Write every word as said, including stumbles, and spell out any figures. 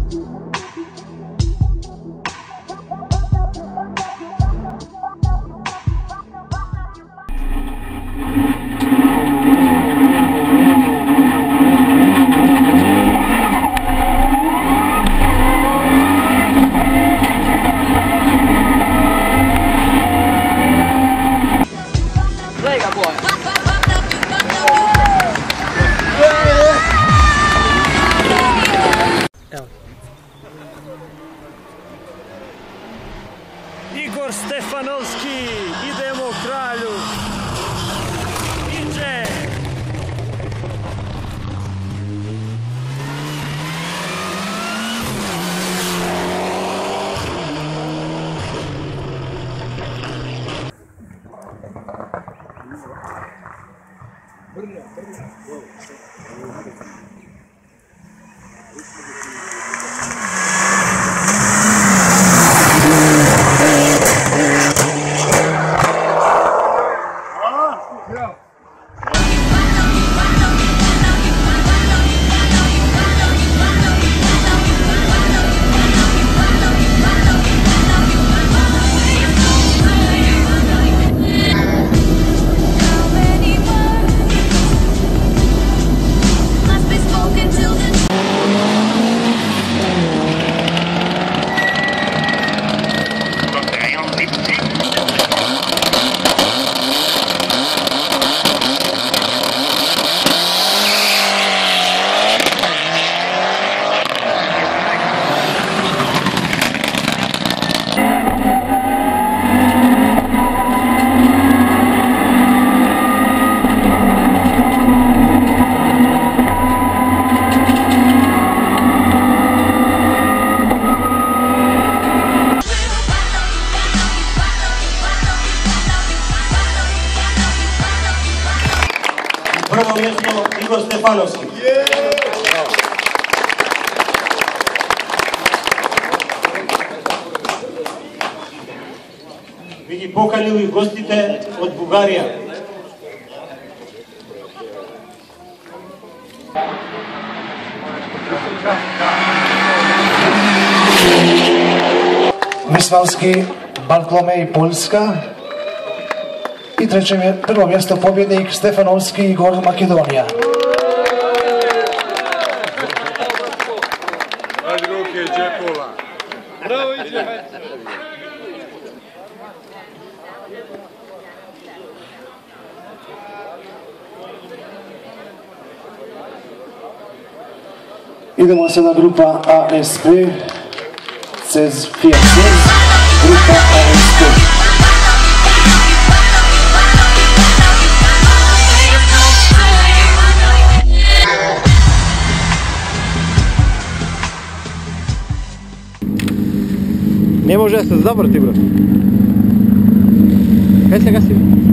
Igor Stefanovski, idemo kralju. Iđe. Prvo mjesto Igor Stefanovski. Vi ги поканили гостите от Бугарија. Wisławski, Bartlomiej, Polska. I treće prvo mjesto pobjednik Stefanovski Igor, Makedonija. Idemo sada grupa A S P, Cez Fiat Cez, grupa A S P. Ne može se zavrti, bro. Kaj se gasi?